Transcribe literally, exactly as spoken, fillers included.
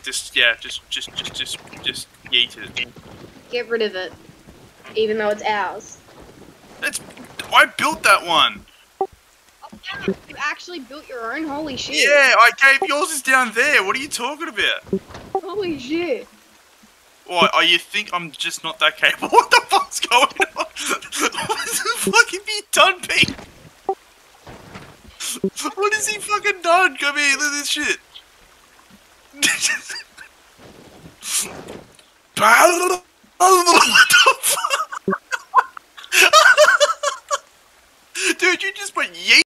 Just yeah, just just just just just yeet it. Get rid of it, even though it's ours. It's I built that one. You actually built your own? Holy shit. Yeah, I gave yours is down there. What are you talking about? Holy shit. What? Oh, you think I'm just not that capable? What the fuck's going on? What the fuck have you done, Pete? What has he fucking done? Come here, look at this shit. What the